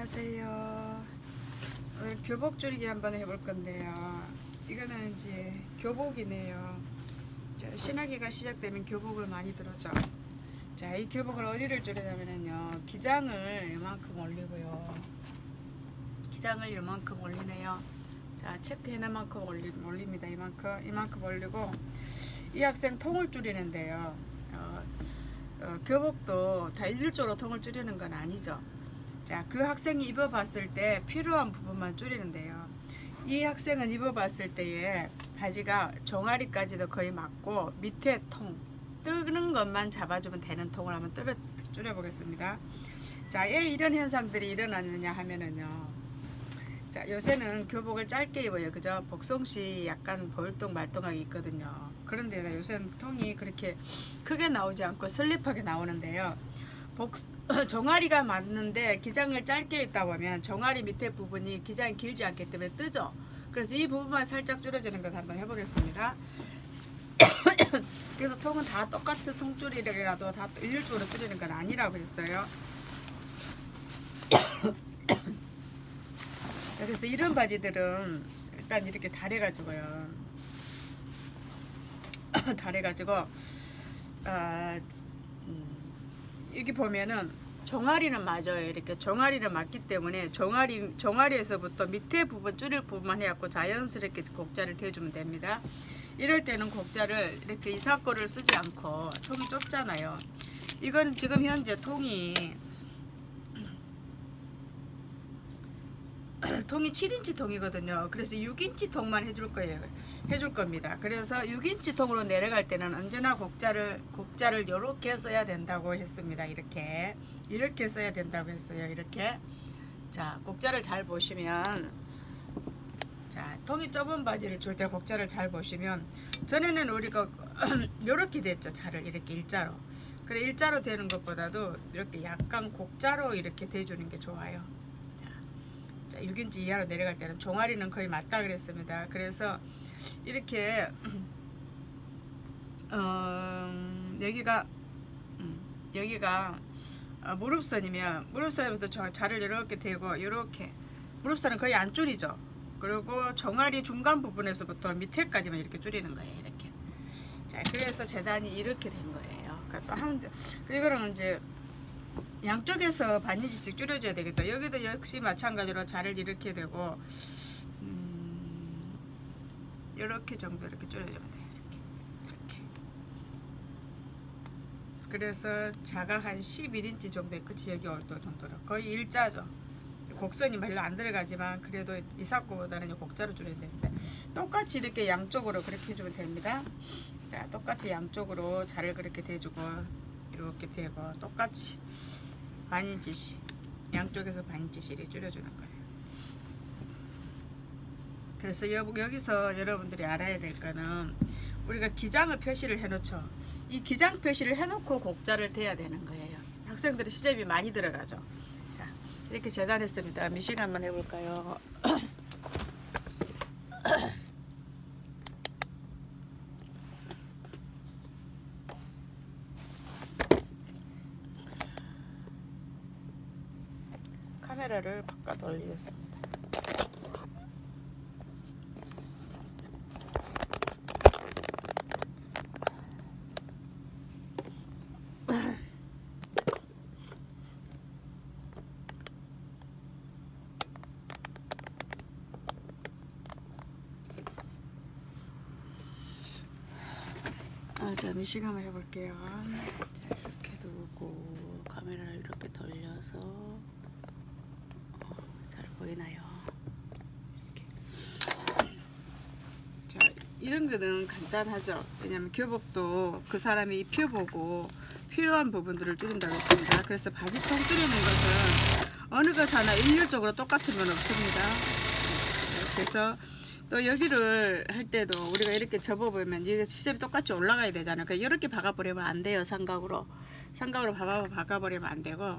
안녕하세요. 오늘 교복 줄이기 한번 해볼 건데요. 이거는 이제 교복이네요. 신학기가 시작되면 교복을 많이 들어죠. 자, 이 교복을 어디를 줄이냐면요, 기장을 이만큼 올리고요. 기장을 이만큼 올리네요. 자, 체크해낸 만큼 올립니다. 이만큼 올리고, 이 학생 통을 줄이는데요. 교복도 다 일률적으로 통을 줄이는 건 아니죠. 자, 그 학생이 입어봤을 때 필요한 부분만 줄이는데요. 이 학생은 입어봤을 때에 바지가 종아리까지도 거의 맞고 밑에 통 뜨는 것만 잡아주면 되는 통을 한번 줄여보겠습니다. 자, 왜 이런 현상들이 일어나느냐 하면은요, 자, 요새는 교복을 짧게 입어요. 그죠? 복송씨 약간 볼뚱말뚱하게 있거든요. 그런데 요새는 통이 그렇게 크게 나오지 않고 슬립하게 나오는데요. 종아리가 맞는데 기장을 짧게 입다 보면 종아리 밑에 부분이 기장이 길지 않기 때문에 뜨죠. 그래서 이 부분만 살짝 줄여주는 것 한번 해보겠습니다. 그래서 통은 다 똑같은 통줄이라도 다 일률적으로 줄이는 건 아니라고 했어요. 그래서 이런 바지들은 일단 이렇게 다려가지고요. 다려가지고 여기 보면은 종아리는 맞아요. 이렇게 종아리는 맞기 때문에 종아리에서부터 밑에 부분 줄일 부분만 해갖고 자연스럽게 곡자를 대주면 됩니다. 이럴 때는 곡자를 이렇게 이사코를 쓰지 않고, 통이 좁잖아요. 이건 지금 현재 통이 7인치 통이거든요. 그래서 6인치 통만 해줄 겁니다. 그래서 6인치 통으로 내려갈 때는 언제나 곡자를 이렇게 써야 된다고 했습니다. 이렇게 써야 된다고 했어요. 이렇게. 자, 곡자를 잘 보시면, 자, 통이 좁은 바지를 줄 때 곡자를 잘 보시면, 전에는 우리가 이렇게 됐죠. 차를 이렇게 일자로. 그래, 일자로 되는 것보다도 이렇게 약간 곡자로 이렇게 대주는 게 좋아요. 6인치 이하로 내려갈 때는 종아리는 거의 맞다 그랬습니다. 그래서 이렇게 여기가 무릎선이면 무릎선부터 자를 이렇게 대고, 이렇게 무릎선은 거의 안 줄이죠. 그리고 종아리 중간 부분에서부터 밑에까지만 이렇게 줄이는 거예요. 이렇게. 자, 그래서 재단이 이렇게 된 거예요. 그러니까 이거는 이제 양쪽에서 반인치씩 줄여줘야 되겠죠. 여기도 역시 마찬가지로 자를 이렇게 되고, 이렇게 정도 이렇게 줄여주면 돼요. 이렇게. 그래서 자가 한 11인치 정도의 끝이 여기 올 정도로 거의 일자죠. 곡선이 별로 안 들어가지만 그래도 이사코보다는 곡자로 줄여야 되는데, 똑같이 이렇게 양쪽으로 그렇게 해주면 됩니다. 자, 똑같이 양쪽으로 자를 그렇게 대주고, 이렇게 대고, 똑같이 반인치씩, 양쪽에서 반인치씩 이렇게 줄여주는 거예요. 그래서 여기서 여러분들이 알아야 될 거는, 우리가 기장을 표시를 해놓죠. 이 기장 표시를 해놓고 곡자를 대야 되는 거예요. 학생들이 시접이 많이 들어가죠. 자, 이렇게 재단했습니다. 미싱 한번 해볼까요? 카메라를 바꿔 돌리겠습니다. 자, 미싱 한번 해볼게요. 자, 이렇게 두고 카메라를 이렇게 돌려서, 잘 보이나요? 이렇게. 자, 이런 거는 간단하죠. 왜냐면 교복도 그 사람이 입혀보고 필요한 부분들을 줄인다고 했습니다. 그래서 바지통 줄이는 것은 어느 것 하나 일률적으로 똑같은 건 없습니다. 이렇게 해서 또 여기를 할 때도 우리가 이렇게 접어보면 이게 시접이 똑같이 올라가야 되잖아요. 그러니까 이렇게 박아버리면 안 돼요. 삼각으로 박아버리면 안 되고,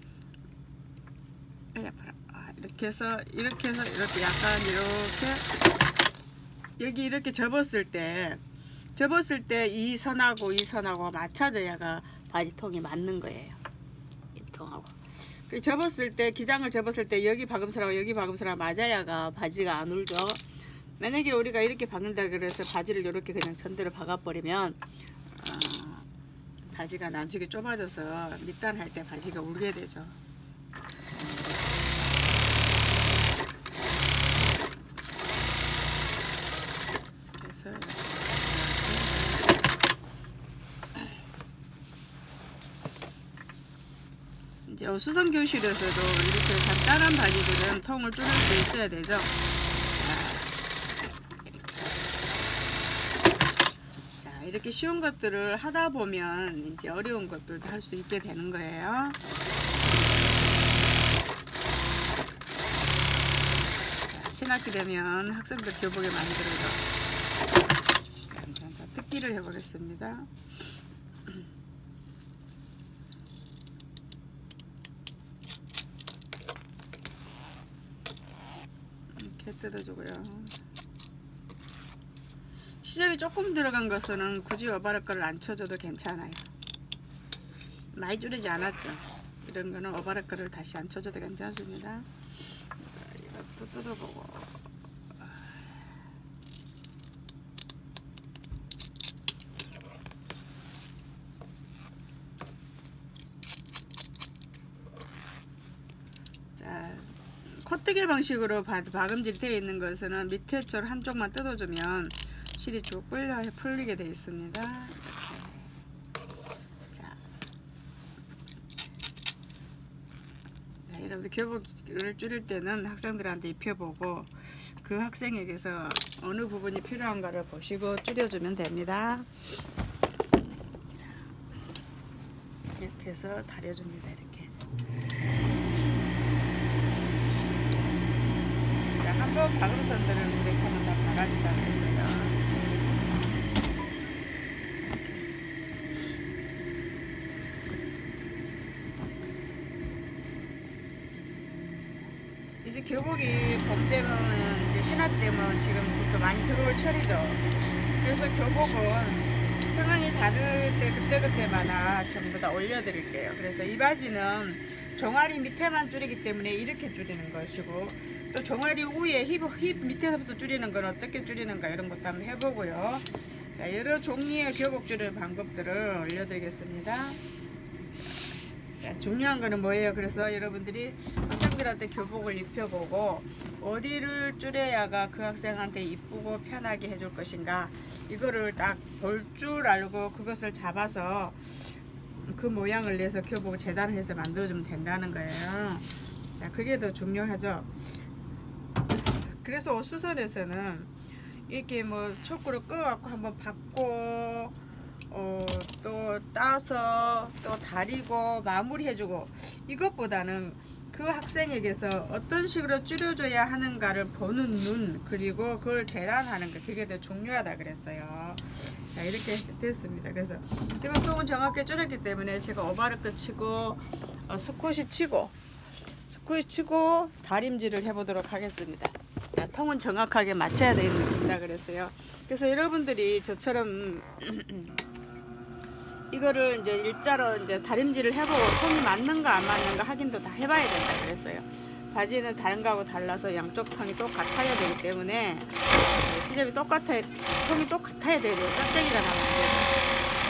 이렇게 해서 이렇게 약간 이렇게, 여기 이렇게 접었을 때 이 선하고 이 선하고 맞춰져야가 바지통이 맞는 거예요. 이 통하고. 접었을 때, 기장을 접었을 때 여기 박음스라고 여기 박음스라고 맞아야가 바지가 안 울죠. 만약에 우리가 이렇게 박는다 그래서 바지를 이렇게 그냥 전대로 박아버리면 바지가 나중에 좁아져서 밑단 할 때 바지가 울게 되죠. 그래서 이제 수선 교실에서도 이렇게 간단한 바지들은 통을 뚫을 수 있어야 되죠. 자, 이렇게 쉬운 것들을 하다 보면 이제 어려운 것들도 할 수 있게 되는 거예요. 자, 신학기 되면 학생들 교복에 만들어서 특기를 해보겠습니다. 이렇게 뜯어주고요. 시접이 조금 들어간 것은 굳이 어바르크를 안 쳐줘도 괜찮아요. 많이 줄이지 않았죠. 이런 거는 어바르크를 다시 안 쳐줘도 괜찮습니다. 이것도 뜯어보고. 자, 콧뜨개 방식으로 박음질 되어 있는 것은 밑에 쪽 한쪽만 뜯어주면 실이 쭉 풀리게 되어 있습니다. 자, 여러분들 교복을 줄일 때는 학생들한테 입혀보고 그 학생에게서 어느 부분이 필요한가를 보시고 줄여주면 됩니다. 자, 이렇게 해서 다려줍니다. 이렇게. 한번 박음선들은 이렇게 하면 다 박아진다고 했어요. 이제 교복이 봄 되면 이제 신학 되면 지금 많이 들어올 철이죠. 그래서 교복은 상황이 다를 때 그때그때마다 전부 다 올려드릴게요. 그래서 이 바지는 종아리 밑에만 줄이기 때문에 이렇게 줄이는 것이고, 또 종아리 위에 힙 밑에서부터 줄이는 건 어떻게 줄이는가 이런 것도 한번 해보고요. 자, 여러 종류의 교복 줄이는 방법들을 올려드리겠습니다. 자, 중요한 거는 뭐예요? 그래서 여러분들이 학생들한테 교복을 입혀보고 어디를 줄여야가 그 학생한테 이쁘고 편하게 해줄 것인가, 이거를 딱 볼 줄 알고 그것을 잡아서 그 모양을 내서 교복을 재단을 해서 만들어주면 된다는 거예요. 자, 그게 더 중요하죠. 그래서 수선에서는 이렇게 뭐 초크로 꺼갖고 한번 받고 또 따서 또 다리고 마무리해주고, 이것보다는 그 학생에게서 어떤 식으로 줄여줘야 하는가를 보는 눈, 그리고 그걸 재단하는 거, 그게 더 중요하다 그랬어요. 자, 이렇게 됐습니다. 그래서 이번 통은 정확히 줄였기 때문에 제가 오바르크 치고 스쿼시 치고 다림질을 해보도록 하겠습니다. 자, 통은 정확하게 맞춰야 된다 그랬어요. 그래서 여러분들이 저처럼 이거를 이제 일자로 이제 다림질을 해보고 통이 맞는가 안 맞는가 확인도 다 해봐야 된다 그랬어요. 바지는 다른 거하고 달라서 양쪽 통이 똑같아야 되기 때문에 시접이 똑같아야, 통이 똑같아야 돼요. 짝짝이가 나면 안 돼요.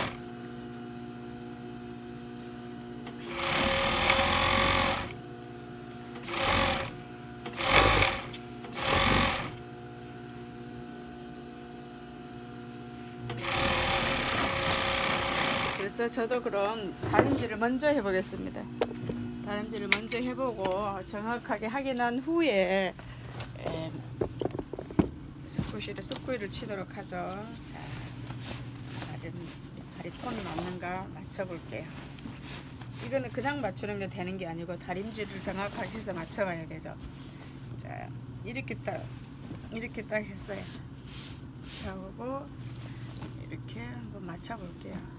그래서 저도 그럼 다림질을 먼저 해보겠습니다. 다림질을 먼저 해보고 정확하게 확인한 후에 스쿠이를 치도록 하죠. 자, 다리 톤이 맞는가 맞춰볼게요. 이거는 그냥 맞추는 게 되는 게 아니고 다림질을 정확하게 해서 맞춰가야 되죠. 자, 이렇게 딱 했어요. 하고 이렇게 한번 맞춰볼게요.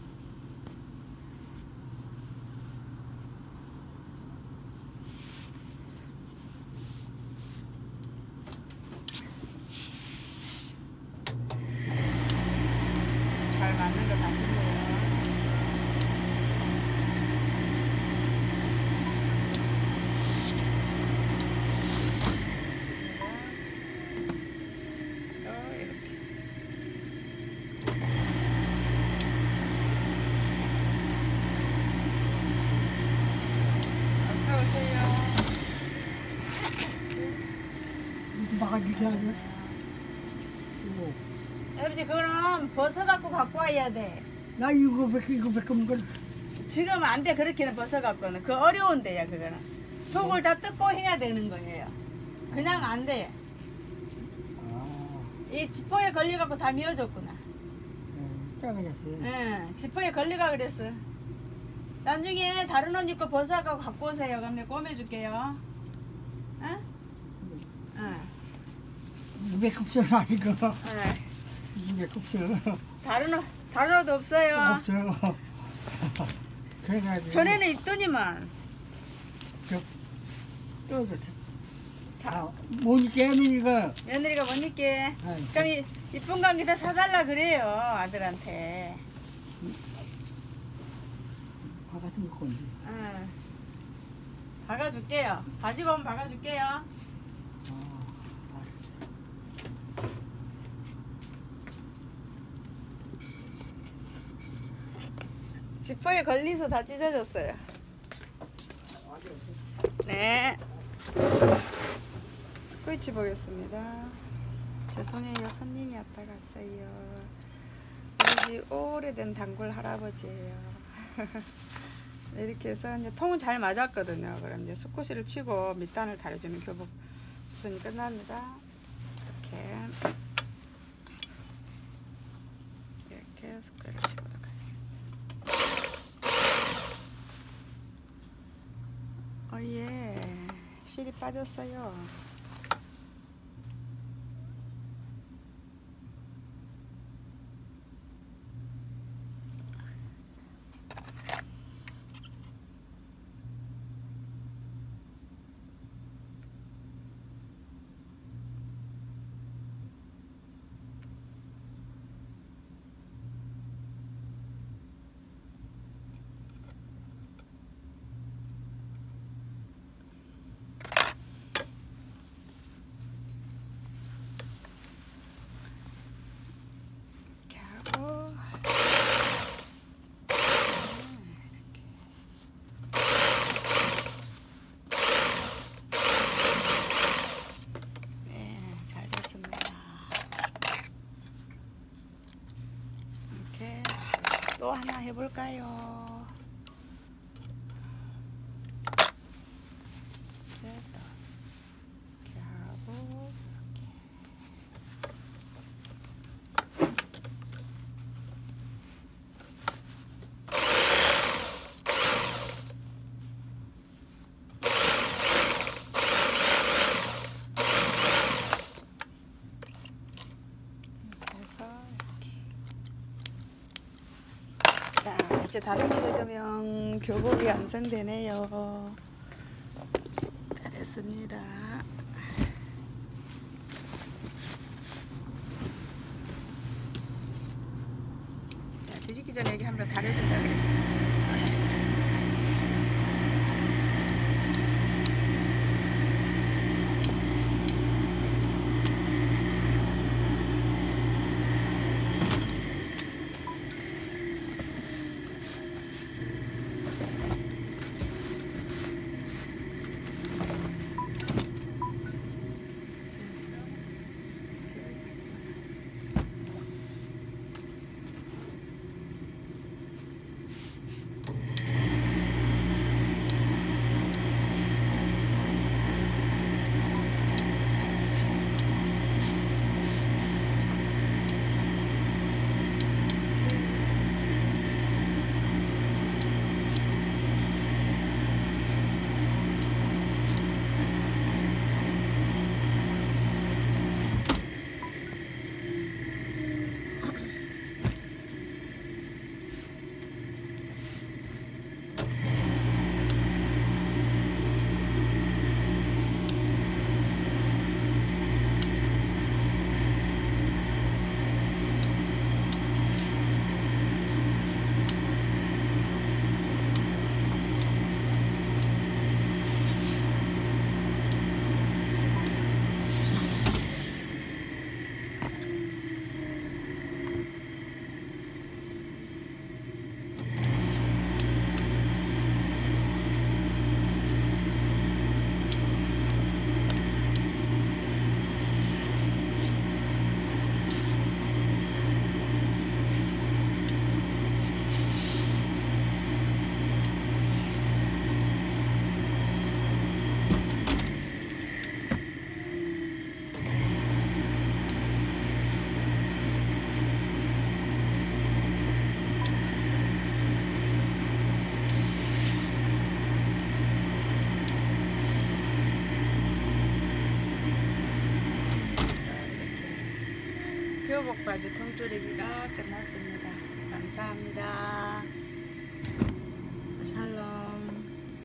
잘 맞는 것 같은데요. 오세요. 막아주지 않아? 아버지 그거는 벗어갖고 갖고 와야 돼. 나 이거밖에 없건 지금 안 돼. 그렇게는 벗어갖고는. 그 어려운데요 그거는. 속을 다 뜯고 해야 되는 거예요. 그냥 안 돼. 이 지퍼에 걸려갖고 다 미어졌구나. 작아졌어. 응, 지퍼에 걸려가 그랬어. 나중에 다른 옷 입고 벗어갖고 갖고 오세요. 그럼 내가 꼬매줄게요. 응? 응. 입에 없어 아니고. 응. 입에 없어. 다른 옷 없어요. 없어. 그래가지고. 전에는 있더니만. 또 자, 못 깨미니까. 며느리가 못 입게. 아이, 그럼 이쁜 관계다 사달라 그래요 아들한테. 바가지 먹고 있지. 응. 박아줄게요. 가지고 오면 박아줄게요. 지퍼에 걸려서 다 찢어졌어요. 네. 스코이치 보겠습니다. 죄송해요. 손님이 왔다 갔어요. 우리 집 오래된 단골 할아버지예요. 이렇게 해서 이제 통은 잘 맞았거든요. 그럼 이제 수코시를 치고 밑단을 다려주면 교복 수선이 끝납니다. 이렇게 스코시를 치도록 하겠습니다. 예, 실이 빠졌어요. 또 하나 해볼까요? 이렇게 하고 자, 이제 다른 거 해주면 교복이 완성되네요. 잘했습니다. 자, 뒤집기 전에 여기 한번 다려준다 그랬지. 교복 바지 통 줄이기가 끝났습니다. 감사합니다. 샬롬.